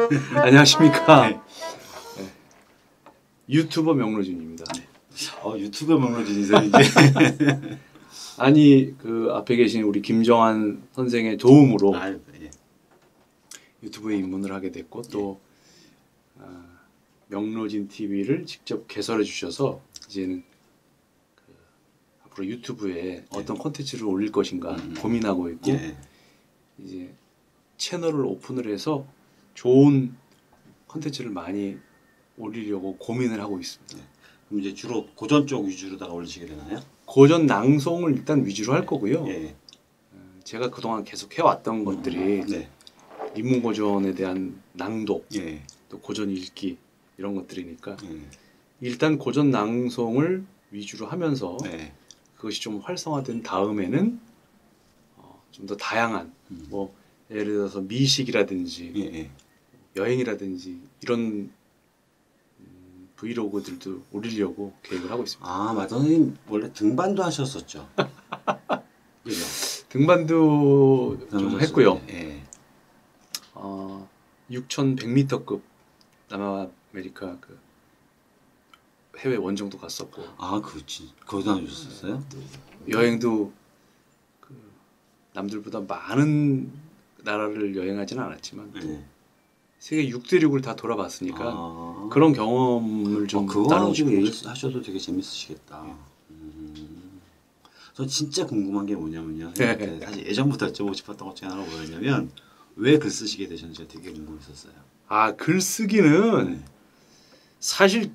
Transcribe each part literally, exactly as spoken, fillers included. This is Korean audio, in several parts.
안녕하십니까. 네. 네. 유튜버 명로준입니다. 네. 어, 유튜버 명로준이세요 이제? 아니 그 앞에 계신 우리 김정한 선생의 도움으로 아, 예. 유튜브에 입문을 하게 됐고 또 어, 명로진 티비를 직접 개설해 주셔서 이제는 그 앞으로 유튜브에 어떤 콘텐츠를 올릴 것인가 음. 고민하고 있고 예. 이제 채널을 오픈을 해서 좋은 콘텐츠를 많이 올리려고 고민을 하고 있습니다. 네. 그럼 이제 주로 고전 쪽 위주로다가 올리시게 되나요? 고전 낭송을 일단 위주로 할 거고요. 예. 제가 그동안 계속 해왔던 것들이 네. 인문고전에 대한 낭독, 예. 또 고전 읽기 이런 것들이니까 예. 일단 고전 낭송을 위주로 하면서 네. 그것이 좀 활성화된 다음에는 어, 좀 더 다양한 음. 뭐 예를 들어서 미식이라든지 예. 예. 여행이라든지 이런 음, 브이로그들도 올리려고 계획을 하고 있습니다. 아, 맞아. 선생님 원래 등반도 하셨었죠. 그죠? 등반도 좀 했고요. 예. 어, 육천백 미터급 남아메리카 그 해외 원정도 갔었고. 아, 그렇지. 거기도 하셨었어요? 여행도 그 남들보다 많은 나라를 여행하지는 않았지만 네. 세계 육 대륙을 다 돌아봤으니까 아. 그런 경험을 좀 어, 그거는 나누고 지금 싶은 얘기 거죠. 하셔도 되게 재밌으시겠다. 음. 저 진짜 궁금한 게 뭐냐면요. 네. 사실 예전부터 여쭤보고 싶었던 것 중에 하나가 뭐였냐면 왜 글 쓰시게 되셨는지 되게 궁금했었어요. 아, 글 쓰기는 네. 사실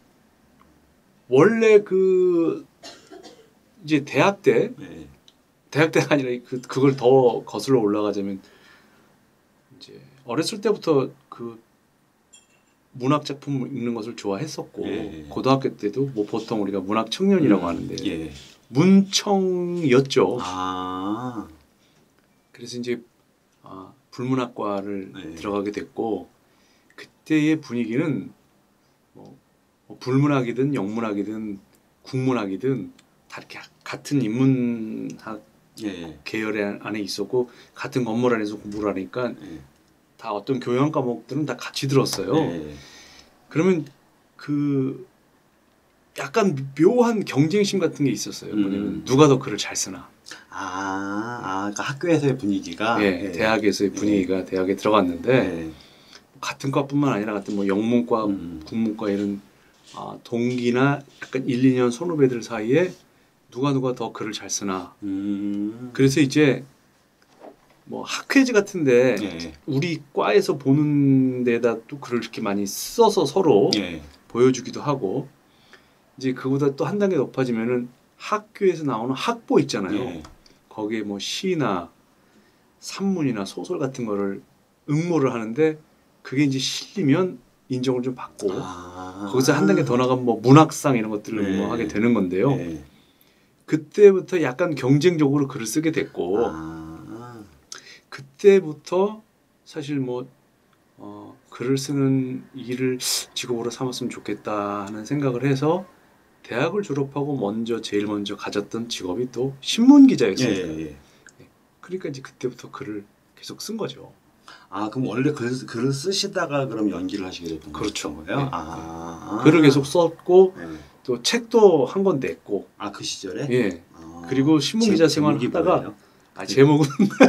원래 그 이제 대학 때 네. 대학 때가 아니라 그 그걸 더 거슬러 올라가자면 이제 어렸을 때부터 그 문학 작품 읽는 것을 좋아했었고 예. 고등학교 때도 뭐 보통 우리가 문학 청년이라고 음, 하는데 예. 문청이었죠. 아. 그래서 이제 아, 불문학과를 네. 들어가게 됐고 그때의 분위기는 뭐, 뭐 불문학이든 영문학이든 국문학이든 다 이렇게 같은 인문학 예. 계열 안에 있었고 같은 건물 안에서 공부를 하니까 예. 다 어떤 교양 과목들은 다 같이 들었어요. 예. 그러면 그 약간 묘한 경쟁심 같은 게 있었어요. 음. 뭐냐면 누가 더 글을 잘 쓰나. 아, 아, 그러니까 학교에서의 분위기가 예, 예. 대학에서의 분위기가 예. 대학에 들어갔는데 예. 같은 과뿐만 아니라 같은 뭐 영문과, 음. 국문과 이런 아, 동기나 약간 일, 이 년 선후배들 사이에 누가 누가 더 글을 잘 쓰나. 음. 그래서 이제 뭐 학회지 같은데 예. 우리 과에서 보는 데다 또 글을 이렇게 많이 써서 서로 예. 보여주기도 하고 이제 그보다 또 한 단계 높아지면은 학교에서 나오는 학보 있잖아요. 예. 거기에 뭐 시나 산문이나 소설 같은 거를 응모를 하는데 그게 이제 실리면 인정을 좀 받고 아. 거기서 한 단계 더 나가면 뭐 문학상 이런 것들을 네. 응모하게 되는 건데요. 예. 그때부터 약간 경쟁적으로 글을 쓰게 됐고 아. 그때부터 사실 뭐 어, 글을 쓰는 일을 직업으로 삼았으면 좋겠다 하는 생각을 해서 대학을 졸업하고 먼저 제일 먼저 가졌던 직업이 또 신문 기자였습니다. 예, 예. 그러니까 이제 그때부터 글을 계속 쓴 거죠. 아, 그럼 원래 글, 글을 쓰시다가 그럼 연기를 하시게 됐던 그렇죠. 거예요? 네. 아. 글을 계속 썼고 네. 또 책도 한 권 냈고. 아, 그 시절에? 예. 아. 그리고 신문 기자 생활을 제목이 하다가 뭐예요? 아, 제목은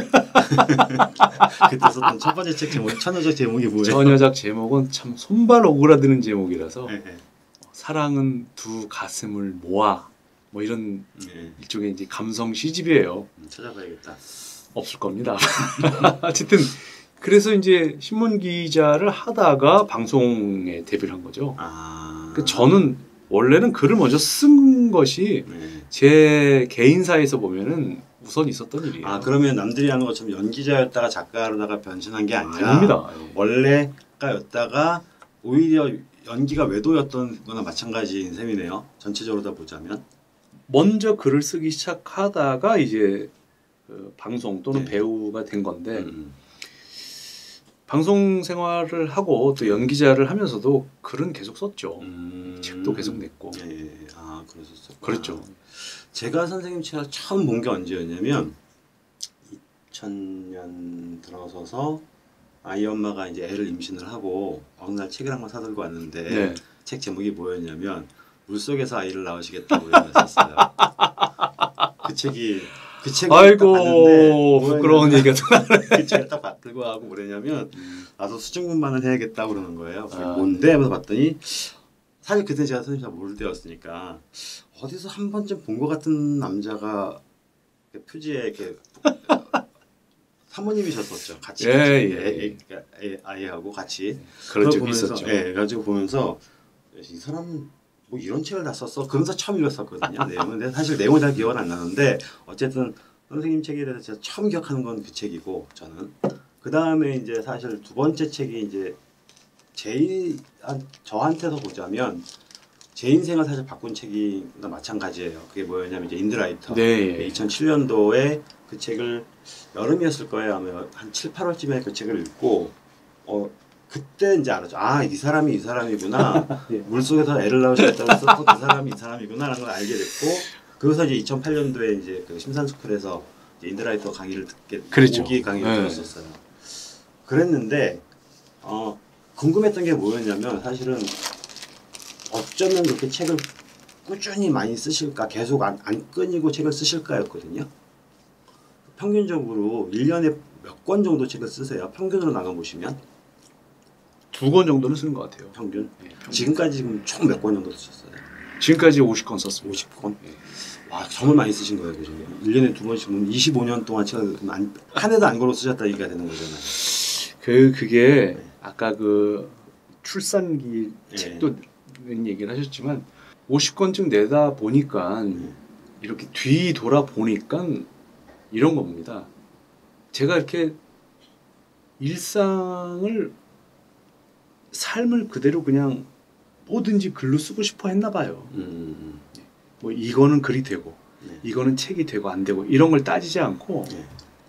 그때 썼던 첫 번째 책 제목이 천여적 제목이 뭐예요? 전여작 제목은 참 손발 오그라드는 제목이라서 네, 네. 사랑은 두 가슴을 모아 뭐 이런 네. 일종의 이제 감성 시집이에요. 음, 찾아봐야겠다. 없을 겁니다. 어쨌든 그래서 이제 신문 기자를 하다가 방송에 데뷔를 한 거죠. 아. 그 저는 원래는 글을 먼저 쓴 것이 네. 제 개인사에서 보면은 우선 있었던 일이에요. 아, 그러면 남들이 하는 것처럼 연기자였다가 작가로다가 변신한 게 아니라 아닙니다. 예. 원래가였다가 오히려 연기가 외도였던 거나 마찬가지인 셈이네요. 전체적으로 다 보자면. 먼저 글을 쓰기 시작하다가 이제 그 방송 또는 네. 배우가 된 건데 음. 방송 생활을 하고 또 연기자를 하면서도 글은 계속 썼죠. 음. 책도 계속 냈고. 예, 예. 아, 그러셨어요. 그랬죠. 제가 선생님 책을 처음 본 게 언제였냐면 이천 년 들어서서 아이 엄마가 이제 애를 임신을 하고 어느 날 책을 한 권 사들고 왔는데 네. 책 제목이 뭐였냐면 물속에서 아이를 낳으시겠다고 썼어요. 그 책이 그 책을 아이고 딱 봤는데 부끄러운 얘기가 그 책을 딱 받들고 하고 뭐랬냐면 음. 나도 수중 분만을 해야겠다 그러는 거예요. 아. 뭔데? 하면서 봤더니 사실 그때 제가 선생님 잘 모를 때였으니까 어디서 한 번쯤 본 것 같은 남자가 표지에 이렇게 사모님이셨었죠. 같이 예, 같이 예, 애, 애, 애, 아이하고 같이 그런 적이 보면서, 있었죠. 예, 가지고 보면서 이 사람은 뭐 이런 책을 다 썼어. 그러면서 처음 읽었었거든요. 내용은 근데 사실 내용은 잘 기억은 안 나는데 어쨌든 선생님 책에 대해서 제가 처음 기억하는 건 그 책이고 저는 그 다음에 이제 사실 두 번째 책이 이제 제 저한테서 보자면 제 인생을 사실 바꾼 책이 마찬가지예요. 그게 뭐였냐면 이제 인드라이터. 네. 이천칠 년도에 그 책을 여름이었을 거예요. 아마 한 칠, 팔월쯤에 그 책을 읽고 어 그때 이제 알았죠. 아, 이 사람이 이 사람이구나. 예. 물속에서 애를 낳으셨다고 해서 그 사람이 이 사람이구나라는 걸 알게 됐고 그래서 이제 이천팔 년도에 이제 그 심산스쿨에서 이제 인드라이터 강의를 듣게 그랬죠. 오기 강의를 네. 들었었어요. 그랬는데 어 궁금했던 게 뭐였냐면 사실은 어쩌면 그렇게 책을 꾸준히 많이 쓰실까 계속 안, 안 끊이고 책을 쓰실까였거든요. 평균적으로 일 년에 몇 권 정도 책을 쓰세요? 평균으로 나눠보시면 두 권 정도는 쓰는 것 같아요. 평균? 예, 평균. 지금까지 지금 총 몇 권 정도 쓰셨어요? 지금까지 오십 권 썼습니다. 오십 권? 예. 와 정말 많이 쓰신 거예요. 그죠? 일 년에 두 번씩 이십오 년 동안 책을 안, 한 해도 안 걸어 쓰셨다 얘기가 되는 거잖아요. 그 그게 네. 아까 그 출산기 네. 책도 얘기를 하셨지만 오십 권쯤 내다 보니까 네. 이렇게 뒤 돌아 보니까 이런 겁니다. 제가 이렇게 일상을 삶을 그대로 그냥 뭐든지 글로 쓰고 싶어 했나 봐요. 음, 뭐 이거는 글이 되고 네. 이거는 책이 되고 안 되고 이런 걸 따지지 않고 네.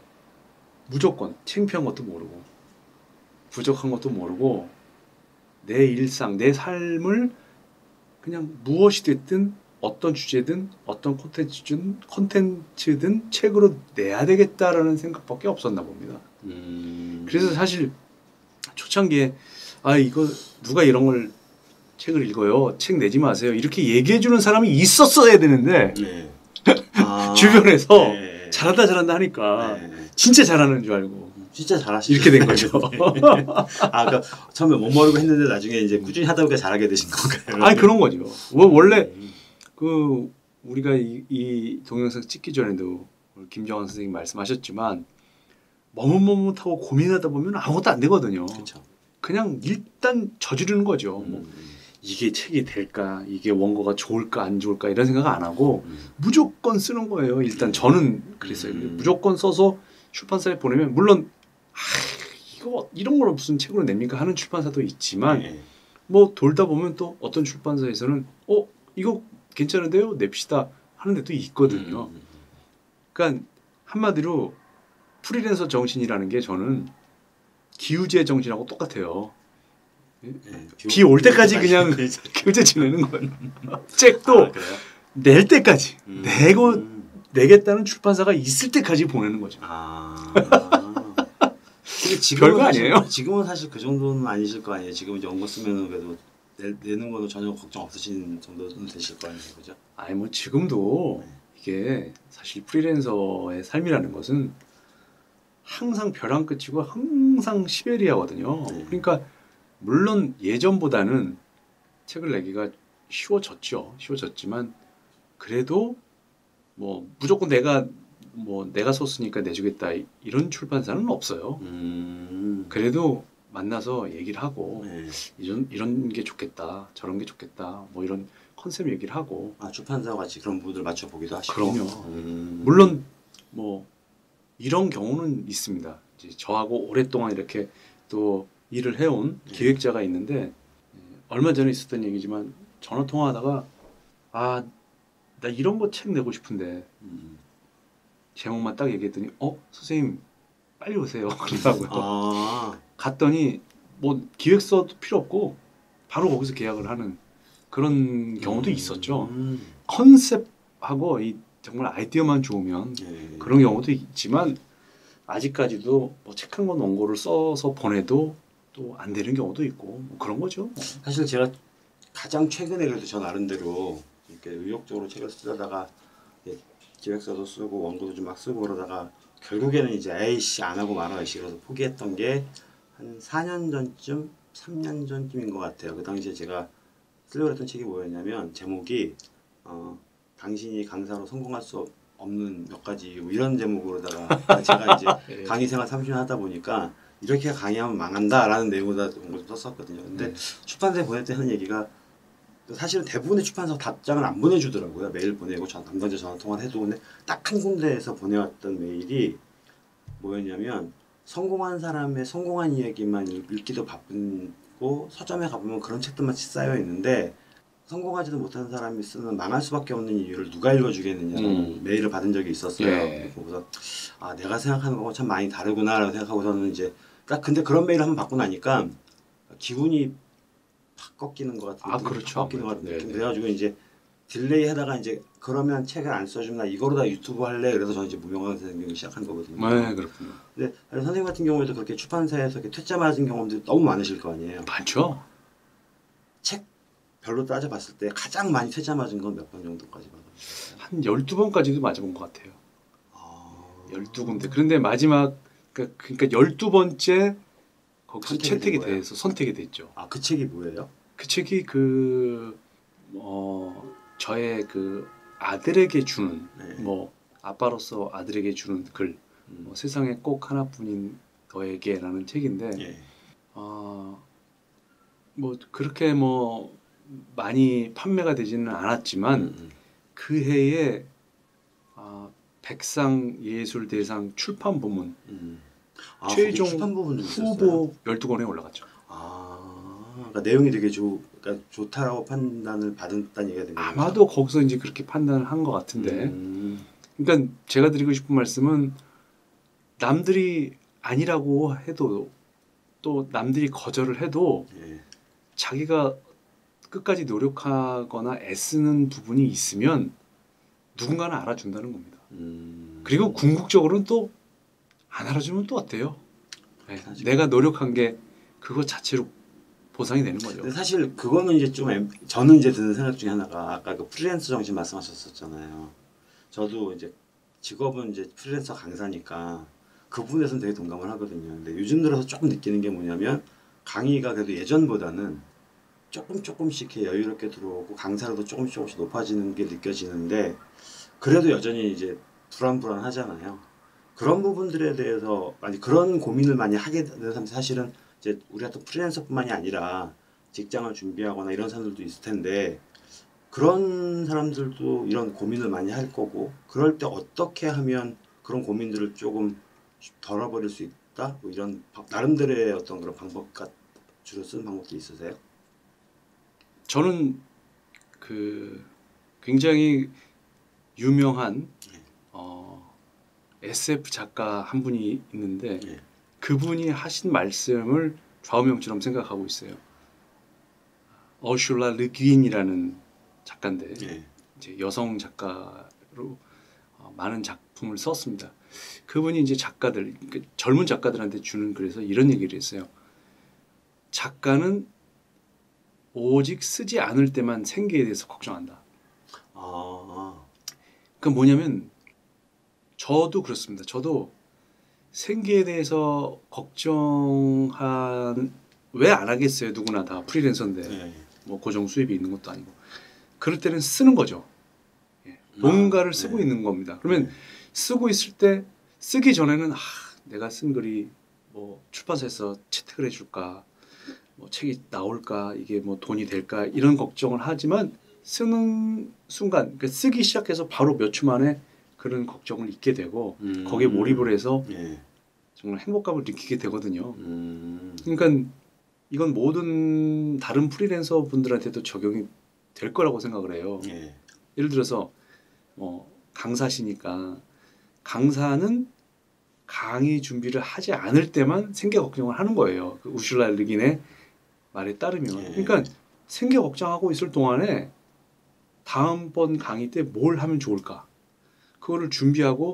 무조건 창피한 것도 모르고 부족한 것도 모르고 내 일상, 내 삶을 그냥 무엇이 됐든 어떤 주제든 어떤 콘텐츠든 콘텐츠든 책으로 내야 되겠다라는 생각밖에 없었나 봅니다. 음, 그래서 사실 초창기에 아 이거 누가 이런 걸 책을 읽어요. 책 내지 마세요. 이렇게 얘기해 주는 사람이 있었어야 되는데 네. 아, 주변에서 네. 잘한다 잘한다 하니까 네. 진짜 잘하는 줄 알고 진짜 잘하시죠. 이렇게 된 거죠. 아, 그러니까 처음에 못 모르고 했는데 나중에 이제 꾸준히 하다 보니까 잘하게 되신 건가요? 아니 그런 거죠. 뭐 원래 음. 그 우리가 이, 이 동영상 찍기 전에도 우리 김정환 선생님 말씀하셨지만 머뭇머뭇하고 고민하다 보면 아무것도 안 되거든요. 그렇죠. 그냥 일단 저지르는 거죠. 뭐 음, 이게 책이 될까, 이게 원고가 좋을까 안 좋을까 이런 생각 안 하고 음. 무조건 쓰는 거예요. 일단 저는 그랬어요. 음. 무조건 써서 출판사에 보내면 물론 아, 이거 이런 걸 무슨 책으로 냅니까 하는 출판사도 있지만 네. 뭐 돌다 보면 또 어떤 출판사에서는 어 이거 괜찮은데요 냅시다 하는 데도 있거든요. 음, 그러니까 한마디로 프리랜서 정신이라는 게 저는 기우제 정신하고 똑같아요. 네. 비 올 때까지 그냥 기우제 지내는 거예요. 책도 아, 그래요? 낼 때까지 음. 내고 내겠다는 출판사가 있을 때까지 보내는 거죠. 아. 근데 지금은 별거 사실, 아니에요. 지금은 사실 그 정도는 아니실 거 아니에요. 지금 이제 원고 쓰면 그래도 내, 내는 거는 전혀 걱정 없으신 정도는 되실 거 아니에요, 그죠? 아니 뭐 지금도 네. 이게 사실 프리랜서의 삶이라는 것은 항상 벼랑 끝이고 항상 시베리아거든요. 네. 그러니까 물론 예전보다는 책을 내기가 쉬워졌죠. 쉬워졌지만 그래도 뭐 무조건 내가 뭐 내가 썼으니까 내주겠다 이런 출판사는 없어요. 음. 그래도 만나서 얘기를 하고 네. 이런 이런 게 좋겠다, 저런 게 좋겠다, 뭐 이런 컨셉 얘기를 하고 아, 출판사와 같이 그런 부분을 맞춰 보기도 하시고. 그럼요. 음. 물론 뭐 이런 경우는 있습니다. 이제 저하고 오랫동안 이렇게 또 일을 해온 네. 기획자가 있는데 얼마 전에 있었던 얘기지만 전화 통화하다가 아 나 이런 거 책 내고 싶은데 음. 제목만 딱 얘기했더니 어 선생님 빨리 오세요 그러더라고요. 아. 갔더니 뭐 기획서도 필요 없고 바로 거기서 계약을 하는 그런 경우도 음. 있었죠. 음. 컨셉하고 이 정말 아이디어만 좋으면 네. 그런 경우도 있지만 아직까지도 뭐 책 한 권 원고를 써서 보내도 또 안 되는 경우도 있고 뭐 그런 거죠. 사실 제가 가장 최근에 그래도 저 나름대로 이렇게 의욕적으로 책을 쓰다가 예, 기획서도 쓰고 원고도 좀 막 쓰고 그러다가 결국에는 이제 에이씨 안 하고 말아야지 그래서 포기했던 게 한 사 년 전쯤 삼 년 전쯤인 것 같아요. 그 당시에 제가 쓰려고 했던 책이 뭐였냐면 제목이 어, 당신이 강사로 성공할 수 없는 몇 가지 이유 이런 제목으로다가 제가 이제 네. 강의 생활 삼십 년 하다 보니까 이렇게 강의하면 망한다라는 내용으로 좀 썼었거든요. 근데 네. 출판사에 보낼 때 하는 얘기가 사실은 대부분의 출판사 답장을 안 보내주더라고요. 메일 보내고 전 담당자 전화 통화를 해도 근데 딱 한 군데에서 보내왔던 메일이 뭐였냐면 성공한 사람의 성공한 이야기만 읽- 읽기도 바쁘고 서점에 가보면 그런 책들만 쌓여 있는데 성공하지도 못한 사람이 쓰는 망할 수밖에 없는 이유를 누가 읽어주겠느냐는 음. 메일을 받은 적이 있었어요. 예. 그래서 아 내가 생각하는 거하고 참 많이 다르구나라고 생각하고서는 이제 딱 근데 그런 메일을 한번 받고 나니까 기분이 팍 꺾이는 것 같은 아, 느낌, 그렇죠. 팍 꺾이는 것 같은 네, 느낌. 네. 그래가지고 이제 딜레이 하다가 이제 그러면 책을 안 써주면 나 이거로다 유튜브 할래. 그래서 저는 이제 무명 강사 생기기 시작한 거거든요. 네, 그렇군요. 근데 선생님 같은 경우에도 그렇게 출판사에서 이렇게 퇴짜 맞은 경험들이 너무 많으실 거 아니에요. 많죠. 책 별로 따져봤을 때 가장 많이 퇴짜 맞은 건 몇 번 정도까지 받았어요? 한 열두 번까지도 맞아본 것 같아요. 아... 열두 군데. 그런데 마지막 그러니까, 그러니까 열두 번째 거기서 선택이 채택이 된 거예요? 돼서 선택이 됐죠. 아, 그 책이 뭐예요? 그 책이 그 어, 저의 그 아들에게 주는 네. 뭐 아빠로서 아들에게 주는 글 음. 뭐, 세상에 꼭 하나뿐인 너에게라는 책인데 예. 어, 뭐 그렇게 뭐 많이 판매가 되지는 않았지만 음, 음. 그 해에 아, 백상 예술대상 출판 부문 음. 아, 최종 거기 출판 부분도 있었어요? 후보 열두 권에 올라갔죠. 아, 그러니까 내용이 되게 좋, 그러니까 좋다라고 판단을 받았다는 얘기가 된 거죠. 아마도 거기서 이제 그렇게 판단을 한 것 같은데 음. 그러니까 제가 드리고 싶은 말씀은 남들이 아니라고 해도 또 남들이 거절을 해도 예. 자기가 끝까지 노력하거나 애쓰는 부분이 있으면 누군가는 알아준다는 겁니다. 음. 그리고 궁극적으로는 또 안 알아주면 또 어때요? 네, 사실- 내가 노력한 게 그거 자체로 보상이 되는 거죠. 근데 사실 그거는 이제 좀 엠- 저는 이제 드는 생각 중에 하나가 아까 그 프리랜서 정신 말씀하셨었잖아요. 저도 이제 직업은 이제 프리랜서 강사니까 그 부분에서는 되게 동감을 하거든요. 근데 요즘 들어서 조금 느끼는 게 뭐냐면 강의가 그래도 예전보다는 조금 조금씩 이렇게 여유롭게 들어오고 강사로도 조금씩 조금씩 높아지는 게 느껴지는데 그래도 여전히 이제 불안불안하잖아요. 그런 부분들에 대해서 아니 그런 고민을 많이 하게 되는 사람 사실은 이제 우리 같은 프리랜서뿐만이 아니라 직장을 준비하거나 이런 사람들도 있을 텐데 그런 사람들도 이런 고민을 많이 할 거고 그럴 때 어떻게 하면 그런 고민들을 조금 덜어버릴 수 있다? 뭐 이런 방- 나름대로의 어떤 그런 방법 같 주로 쓰는 방법도 있으세요? 저는 그 굉장히 유명한 어, 에스에프 작가 한 분이 있는데 예. 그분이 하신 말씀을 좌우명처럼 생각하고 있어요. 어슐라 르귀인이라는 작가인데 예. 이제 여성 작가로 어, 많은 작품을 썼습니다. 그분이 이제 작가들, 그 젊은 작가들한테 주는 글에서 이런 얘기를 했어요. 작가는 오직 쓰지 않을 때만 생계에 대해서 걱정한다. 아, 그 뭐냐면 저도 그렇습니다. 저도 생계에 대해서 걱정한 왜 안 하겠어요. 누구나 다 프리랜서인데 예. 뭐 고정 수입이 있는 것도 아니고 그럴 때는 쓰는 거죠. 예. 뭔가를 아, 쓰고 네. 있는 겁니다. 그러면 네. 쓰고 있을 때 쓰기 전에는 아, 내가 쓴 글이 뭐 출판사에서 채택을 해줄까, 뭐 책이 나올까, 이게 뭐 돈이 될까 이런 걱정을 하지만 쓰는 순간 그러니까 쓰기 시작해서 바로 몇 초 만에 그런 걱정을 잊게 되고 음. 거기에 몰입을 해서 예. 정말 행복감을 느끼게 되거든요. 음. 그러니까 이건 모든 다른 프리랜서 분들한테도 적용이 될 거라고 생각을 해요. 예. 예를 들어서 뭐 강사시니까 강사는 강의 준비를 하지 않을 때만 생계 걱정을 하는 거예요. 그 우슐라 르긴의 말에 따르면. 예. 그러니까 생계 걱정하고 있을 동안에 다음번 강의 때 뭘 하면 좋을까? 그거를 준비하고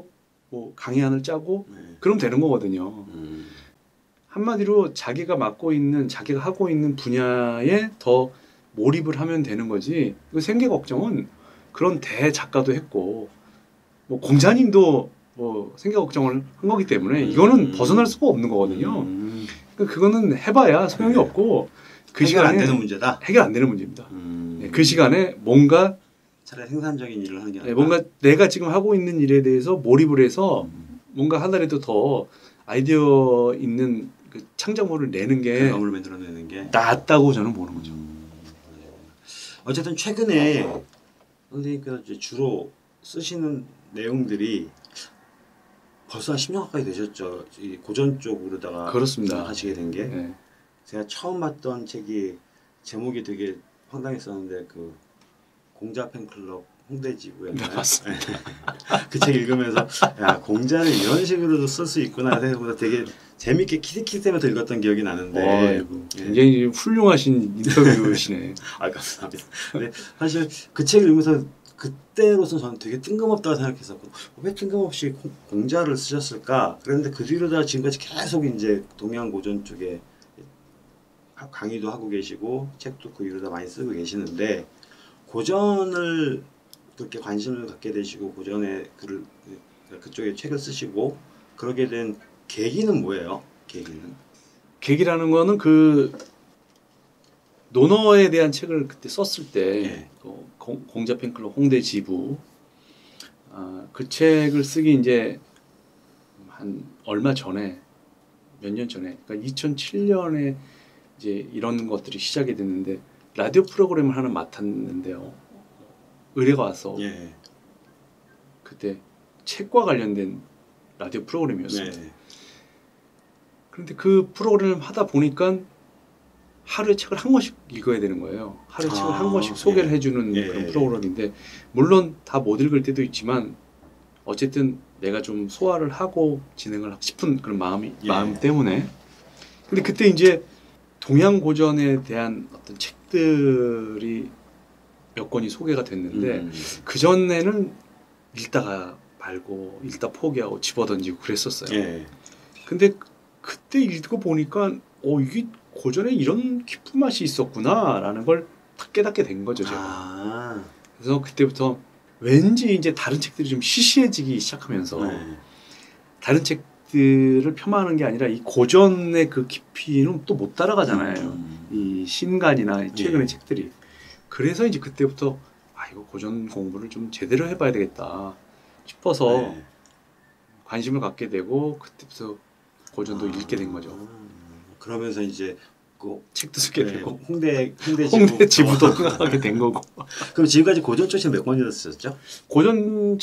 뭐 강의안을 짜고 네. 그럼 되는 거거든요. 음. 한마디로 자기가 맡고 있는 자기가 하고 있는 분야에 더 몰입을 하면 되는 거지. 그 생계 걱정은 그런 대작가도 했고 뭐 공자님도 뭐 생계 걱정을 한 거기 때문에 이거는 음. 벗어날 수가 없는 거거든요. 음. 그러니까 그거는 해봐야 소용이 네. 없고 그 해결 안 시간에 되는 문제다. 해결 안 되는 문제입니다. 음. 네, 그 시간에 뭔가 차라리 생산적인 일을 하는 게 네, 낫다. 뭔가 내가 지금 하고 있는 일에 대해서 몰입을 해서 음. 뭔가 하나라도 더 아이디어 있는 그 창작물을 내는 게 결과물을 만들어내는 게 낫다고 저는 보는 거죠. 음. 어쨌든 최근에 선생님께서 이제 주로 쓰시는 내용들이 벌써 한 십 년 가까이 되셨죠. 이 고전 쪽으로다가 그렇습니다. 하시게 된 게. 네. 제가 처음 봤던 책이 제목이 되게 황당했었는데 그 공자 팬클럽 홍대지구였나요? 네, 맞습니다. 그 책 읽으면서 야 공자는 이런 식으로도 쓸 수 있구나 생각보다 되게 재밌게 키득키득하면서 읽었던 기억이 나는데 어이구, 예. 굉장히 훌륭하신 인터뷰시네. 아 감사합니다. 근데 사실 그 책을 읽으면서 그때로서 저는 되게 뜬금없다고 생각했었고 왜 뜬금없이 공, 공자를 쓰셨을까? 그런데 그 뒤로다 지금까지 계속 이제 동양 고전 쪽에 강의도 하고 계시고 책도 그 이후로다 많이 쓰고 계시는데 고전을 그렇게 관심을 갖게 되시고 고전에 글을 그쪽에 책을 쓰시고 그러게 된 계기는 뭐예요? 계기는? 계기라는 거는 그 논어에 대한 책을 그때 썼을 때 예. 어, 공, 공자 팬클럽 홍대 지부 아, 그 책을 쓰기 이제 한 얼마 전에 몇 년 전에 그러니까 이천칠 년에 이제 이런 것들이 시작이 됐는데 라디오 프로그램을 하나 맡았는데요. 의뢰가 와서 예. 그때 책과 관련된 라디오 프로그램이었어요. 네. 그런데 그 프로그램을 하다 보니까 하루에 책을 한 권씩 읽어야 되는 거예요. 하루에 아, 책을 한 권씩 소개를 예. 해주는 예, 그런 예. 프로그램인데 물론 다 못 읽을 때도 있지만 어쨌든 내가 좀 소화를 하고 진행을 하고 싶은 그런 마음이 예. 마음 때문에 근데 그때 이제 동양 고전에 대한 어떤 책들이 몇 권이 소개가 됐는데 음. 그 전에는 읽다가 말고 읽다 포기하고 집어던지고 그랬었어요. 예. 근데 그때 읽고 보니까 어 이게 고전에 이런 깊은 맛이 있었구나라는 걸 딱 깨닫게 된 거죠 제가. 아. 그래서 그때부터 왠지 이제 다른 책들이 좀 시시해지기 시작하면서 네. 다른 책들을 폄하하는 게 아니라 이 고전의 그 깊이는 또 못 따라가잖아요. 음. 이 신간이나 최근의 예. 책들이. 그래서 이제 그때부터 아 이거 고전 공부를 좀 제대로 해봐야 되겠다 싶어서 네. 관심을 갖게 되고 그때부터 고전도 아. 읽게 된 거죠. 그러면서 이제 그 책도 쓰게 네, 되고 홍대 홍대 홍대 지부 지부도 하게 된 거고. 그럼 지금까지 고전 쪽 책 몇 권이나 쓰셨죠? 고전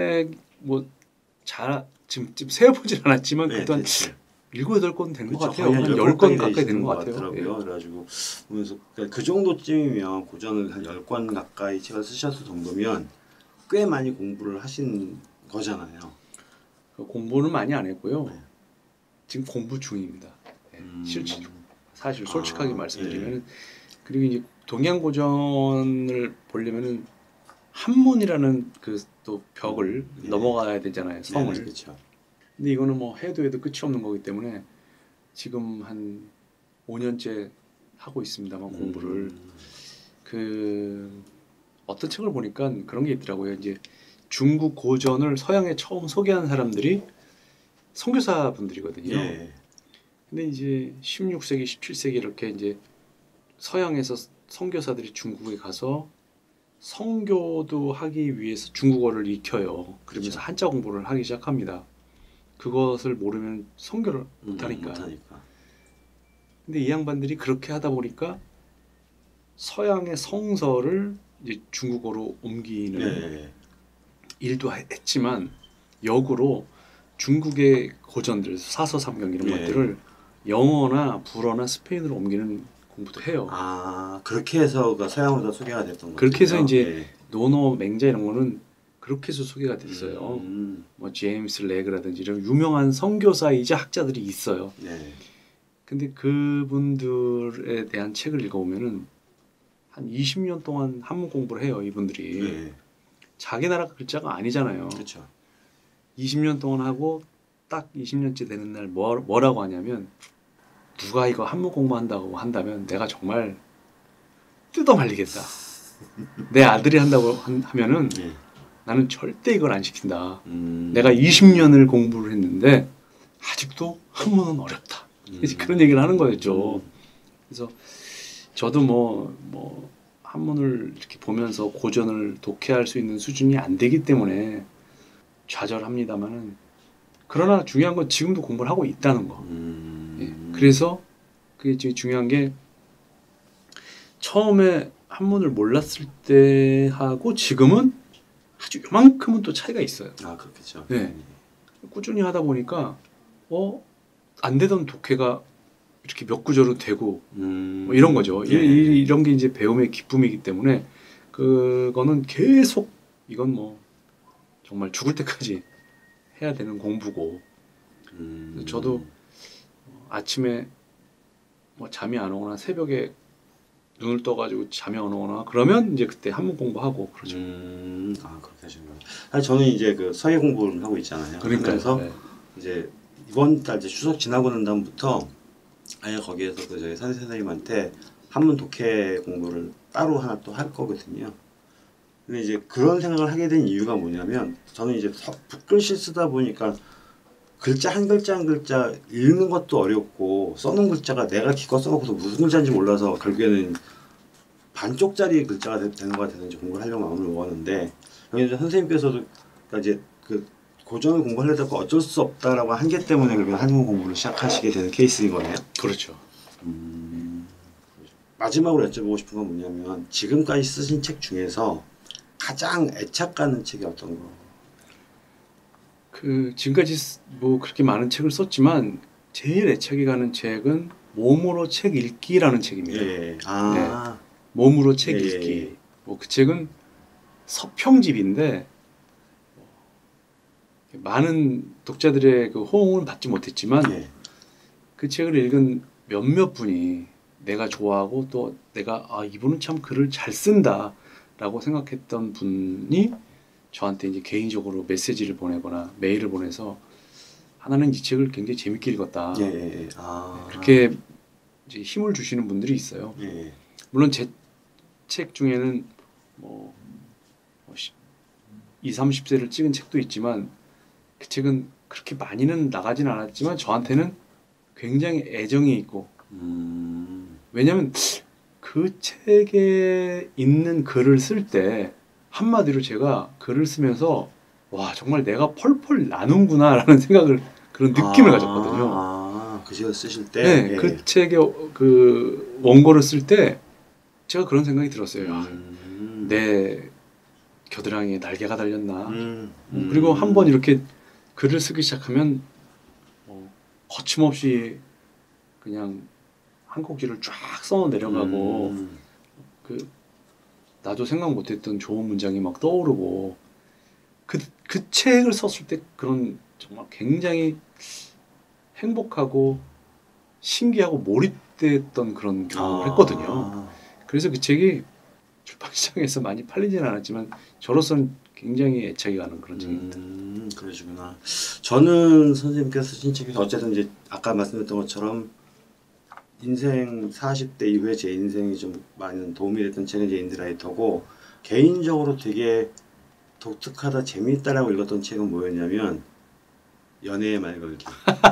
책뭐잘 지금 지금 세어보진 않았지만 네, 그래도 한 대충. 일곱 여덟 권 된 것 그쵸, 같아요. 거의 한 열 열 권 권까지 가까이 되는 되시는 것 것 같아요. 같더라고요. 예. 그래가지고 보면서 그러니까 그 정도쯤이면 고전을 한 열 권 가까이 책을 쓰셨을 정도면 꽤 많이 공부를 하신 거잖아요. 그 공부는 많이 안 했고요. 네. 지금 공부 중입니다. 예, 음. 실제로 사실 솔직하게 아, 말씀드리면 예. 그리고 이제 동양 고전을 보려면은 한문이라는 그 또 벽을 예. 넘어가야 되잖아요. 성을. 네, 그렇죠. 근데 이거는 뭐 해도 해도 끝이 없는 거기 때문에 지금 한 오 년째 하고 있습니다만 공부를 음. 그 어떤 책을 보니까 그런 게 있더라고요. 이제 중국 고전을 서양에 처음 소개한 사람들이 선교사 분들이거든요. 예. 근데 이제 십육 세기, 십칠 세기 이렇게 이제 서양에서 선교사들이 중국에 가서 선교도 하기 위해서 중국어를 익혀요. 그러면서 그렇죠. 한자 공부를 하기 시작합니다. 그것을 모르면 선교를 음, 못하니까. 못하니까. 근데 이 양반들이 그렇게 하다 보니까 서양의 성서를 이제 중국어로 옮기는 예. 일도 하- 했지만 역으로 중국의 고전들, 사서삼경 이런 예. 것들을 영어나 불어나 스페인어로 옮기는 공부도 해요. 아 그렇게 해서가 서양으로 다 소개가 됐던 거죠. 그렇게 해서 이제 논어, 맹자 이런 거는 그렇게 해서 소개가 됐어요. 음. 뭐 제임스 레그라든지 이런 유명한 선교사이자 학자들이 있어요. 네. 근데 그분들에 대한 책을 읽어보면은 한 이십 년 동안 한문 공부를 해요. 이분들이. 네. 자기 나라 글자가 아니잖아요. 그렇죠. 이십 년 동안 하고 딱 이십 년째 되는 날 뭐, 뭐라고 하냐면 누가 이거 한문 공부한다고 한다면 내가 정말 뜯어 말리겠다. 내 아들이 한다고 한- 하면은 예. 나는 절대 이걸 안 시킨다. 음. 내가 이십 년을 공부를 했는데 아직도 한문은 어렵다. 음. 그런 얘기를 하는 거였죠. 음. 그래서 저도 뭐, 뭐 한문을 이렇게 보면서 고전을 독해할 수 있는 수준이 안 되기 때문에 좌절합니다만은 그러나 중요한 건 지금도 공부를 하고 있다는 거. 음. 예. 그래서 그게 제일 중요한 게 처음에 한문을 몰랐을 때 하고 지금은 아주 요만큼은 또 차이가 있어요. 아 그렇겠죠. 네. 꾸준히 하다 보니까 어? 안 되던 독해가 이렇게 몇 구절은 되고 음. 뭐 이런 거죠. 예. 이, 이런 게 이제 배움의 기쁨이기 때문에 그거는 계속 이건 뭐 정말 죽을 때까지 해야 되는 공부고 음. 저도 아침에 뭐 잠이 안 오거나 새벽에 눈을 떠가지고 잠이 안 오거나 그러면 이제 그때 한문 공부하고 그러죠. 음. 아 그렇게 하시는구나. 사실 저는 이제 그 서예 공부를 하고 있잖아요. 그래서 네. 이제 이번 달 이제 추석 지나고 난 다음부터 아예 거기에서 그 저희 선생 선생님한테 한문 독해 공부를 따로 하나 또 할 거거든요. 근데 이제 그런 생각을 하게 된 이유가 뭐냐면 저는 이제 서- 붓글씨 쓰다 보니까 글자 한 글자 한 글자 읽는 것도 어렵고 써놓은 글자가 내가 기껏 써놓고서 무슨 글자인지 몰라서 결국에는 반쪽짜리 글자가 되- 되는 거가 되는지 공부를 하려고 마음을 먹었는데 여기 이제 선생님께서도 그러니까 이제 그 고전을 공부하려다가 어쩔 수 없다라고 한계 때문에 결국 한문 공부를 시작하시게 되는 케이스인 거네요. 그렇죠. 음, 마지막으로 여쭤보고 싶은 건 뭐냐면 지금까지 쓰신 책 중에서 가장 애착 가는 책이 어떤 거? 그 지금까지 쓰- 뭐 그렇게 많은 책을 썼지만 제일 애착이 가는 책은 몸으로 책 읽기라는 책입니다. 예. 아. 몸으로 책 예, 예, 읽기. 예. 뭐 그 책은 서평집인데 많은 독자들의 그 호응을 받지 못했지만 예. 그 책을 읽은 몇몇 분이 내가 좋아하고 또 내가 아 이분은 참 글을 잘 쓴다라고 생각했던 분이 저한테 이제 개인적으로 메시지를 보내거나 메일을 보내서 하나는 이 책을 굉장히 재밌게 읽었다. 예, 예, 예. 아. 그렇게 이제 힘을 주시는 분들이 있어요. 예, 예. 물론 제 책 중에는 뭐 이십, 삼십 세를 찍은 책도 있지만 그 책은 그렇게 많이는 나가진 않았지만 저한테는 굉장히 애정이 있고 음. 왜냐면 그 책에 있는 글을 쓸 때 한마디로 제가 글을 쓰면서 와 정말 내가 펄펄 나는구나 라는 생각을 그런 느낌을 아, 가졌거든요. 아, 그 책을 쓰실 때? 네, 예. 그 책의 그 원고를 쓸 때 제가 그런 생각이 들었어요. 아, 음. 내 겨드랑이에 날개가 달렸나. 음. 음, 그리고 한번 이렇게 글을 쓰기 시작하면 어, 거침없이 그냥 한 꼭지를 쫙 써 내려가고 음. 그 나도 생각 못했던 좋은 문장이 막 떠오르고 그, 그 책을 썼을 때 그런 정말 굉장히 행복하고 신기하고 몰입됐던 그런 경험을 아. 했거든요. 그래서 그 책이 출판시장에서 많이 팔리지는 않았지만 저로서는 굉장히 애착이 가는 그런 책입니다. 음, 그러시구나. 저는 선생님께서 쓰신 책에서 어쨌든 이제 아까 말씀드렸던 것처럼 인생 사십 대 이후에 제 인생이 좀 많은 도움이 됐던 책은 이제 인드라이터고 개인적으로 되게 독특하다 재미있다라고 읽었던 책은 뭐였냐면 연애의 말 걸기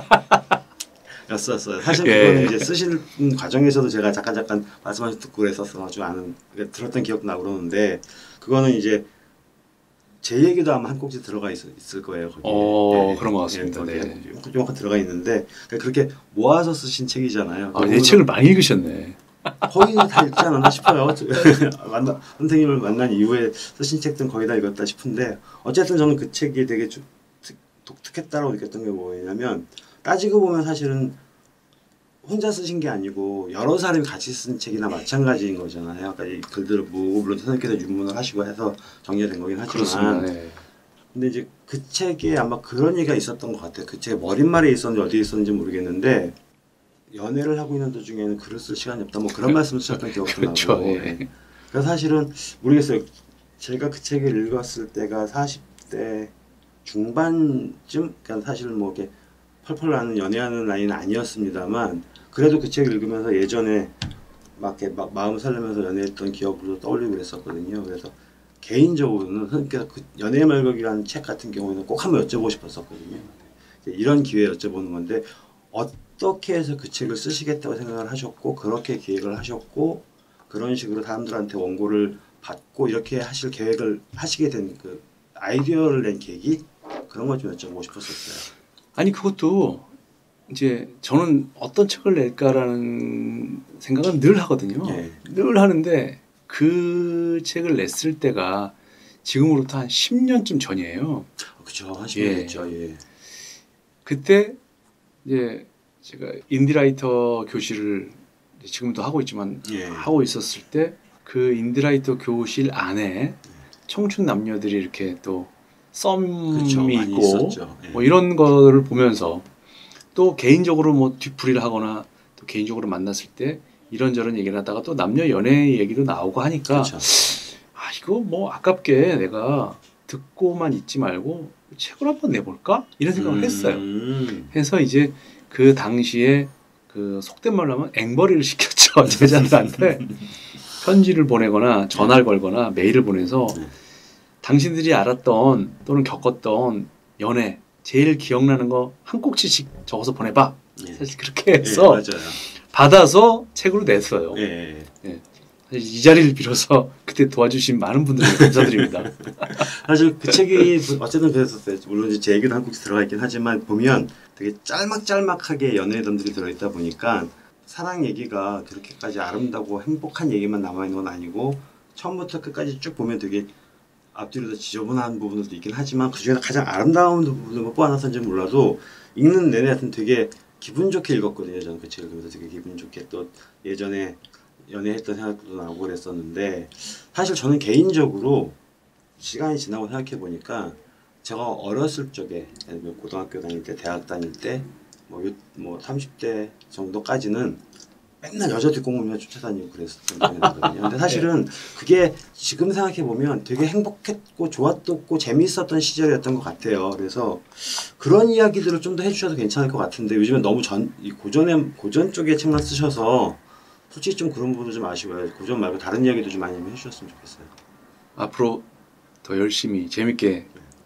였었어요. 사실 예. 그거는 이제 쓰시는 과정에서도 제가 잠깐 잠깐 말씀하신 듣고 그랬었어 가지고 아는 들었던 기억도 나고 그러는데 그거는 이제 제 얘기도 아마 한 꼭지 들어가 있, 있을 거예요. 거기에. 어, 예, 그런 것 같습니다. 예, 네. 요만큼 들어가 있는데 그렇게 모아서 쓰신 책이잖아요. 아, 내 책을 많이 읽으셨네. 거의 다 읽지 않았나 싶어요. 만나, 선생님을 만난 이후에 쓰신 책들은 거의 다 읽었다 싶은데 어쨌든 저는 그 책이 되게 주, 독특했다고 느꼈던 게 뭐냐면 따지고 보면 사실은 혼자 쓰신 게 아니고 여러 사람이 같이 쓴 책이나 마찬가지인 거잖아요. 아까 이 글들을 모으고 물론 선생님께서 유문을 하시고 해서 정리된 거긴 하지만 그렇습니다. 네. 근데 이제 그 책에 아마 그런 얘기가 있었던 것 같아요. 그 책에 머릿말에 있었는지 어디에 있었는지 모르겠는데 연애를 하고 있는 도중에는 글을 쓸 시간이 없다 뭐 그런 말씀을 쓰셨던 기억도 그렇죠. 나고 예. 그래서 사실은 모르겠어요. 제가 그 책을 읽었을 때가 사십 대 중반쯤, 그러니까 사실 뭐 이렇게 펄펄 나는 연애하는 나이는 아니었습니다만 그래도 그 책을 읽으면서 예전에 막 이렇게 막 마음 설레면서 연애했던 기억도 떠올리고 그랬었거든요. 그래서 개인적으로는 그러니까 그 연애의 말격이라는 책 같은 경우에는 꼭 한번 여쭤보고 싶었었거든요. 이런 기회에 여쭤보는 건데 어떻게 해서 그 책을 쓰시겠다고 생각을 하셨고 그렇게 기획을 하셨고 그런 식으로 사람들한테 원고를 받고 이렇게 하실 계획을 하시게 된 그 아이디어를 낸 계기 그런 걸 좀 여쭤보고 싶었었어요. 아니 그것도 이제 저는 어떤 책을 낼까라는 생각은 늘 하거든요. 예. 늘 하는데 그 책을 냈을 때가 지금으로부터 한 십 년쯤 전이에요. 그죠, 하시면 됐죠. 예. 그때 이제 제가 인디라이터 교실을 지금도 하고 있지만 예. 하고 있었을 때 그 인디라이터 교실 안에 청춘 남녀들이 이렇게 또 썸이 그쵸, 많이 있고 있었죠. 예. 뭐 이런 거를 보면서 또 개인적으로 뭐 뒤풀이를 하거나 또 개인적으로 만났을 때 이런저런 얘기를 하다가 또 남녀 연애 얘기도 나오고 하니까 그쵸. 아 이거 뭐 아깝게 내가 듣고만 있지 말고 책을 한번 내볼까 이런 생각을 했어요. 음. 해서 이제 그 당시에 그 속된 말로 하면 앵벌이를 시켰죠. 제자들한테 편지를 보내거나 전화를 걸거나 메일을 보내서 네. 당신들이 알았던 또는 겪었던 연애 제일 기억나는 거 한 꼭지씩 적어서 보내봐. 예. 사실 그렇게 예, 해서 맞아요. 받아서 책으로 냈어요. 예. 사실 이 자리를 빌어서 그때 도와주신 많은 분들에게 감사드립니다. 사실 그 책이 어쨌든 그랬었어요. 물론 이제 제 얘기도 한 곡씩 들어가 있긴 하지만 보면 되게 짤막짤막하게 연애담들이 들어있다 보니까 사랑 얘기가 그렇게까지 아름다고 행복한 얘기만 남아있는 건 아니고 처음부터 끝까지 쭉 보면 되게 앞뒤로 다 지저분한 부분도 있긴 하지만 그 중에서 가장 아름다운 부분을 뽑아놨는지 몰라도 읽는 내내 하여튼 되게 기분 좋게 읽었거든요. 저는 그 책을 보면서 되게 기분 좋게 또 예전에 연애했던 생각도 나고 그랬었는데 사실 저는 개인적으로 시간이 지나고 생각해 보니까 제가 어렸을 적에 고등학교 다닐 때 대학 다닐 때뭐 뭐 삼십 대 정도까지는 맨날 여자 뒷공문만 쫓아다니고 그랬었던 기억이 나거든요. 근데 사실은 그게 지금 생각해 보면 되게 행복했고 좋았고 재미있었던 시절이었던 것 같아요. 그래서 그런 이야기들을 좀 더 해주셔도 괜찮을 것 같은데 요즘은 너무 전 이 고전의 고전 쪽의 책만 쓰셔서 솔직히 좀 그런 부분도 좀 아쉬워요. 고전 말고 다른 이야기도 좀 많이 해주셨으면 좋겠어요. 앞으로 더 열심히 재밌게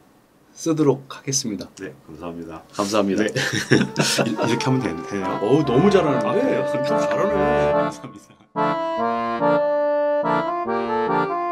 쓰도록 하겠습니다. 네, 감사합니다. 감사합니다. 네. 이렇게 하면 되는- 되네요. 어우 너무 잘하는데. 아, 그래요? 좀 잘하네. 감사합니다.